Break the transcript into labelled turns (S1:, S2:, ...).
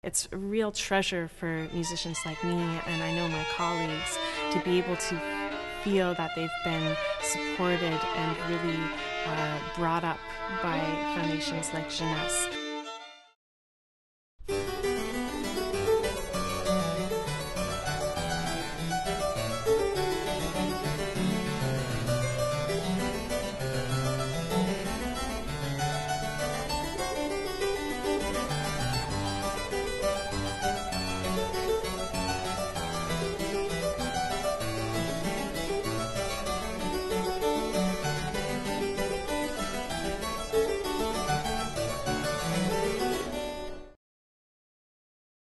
S1: It's a real treasure for musicians like me, and I know my colleagues, to be able to feel that they've been supported and really brought up by foundations like Jeunesse.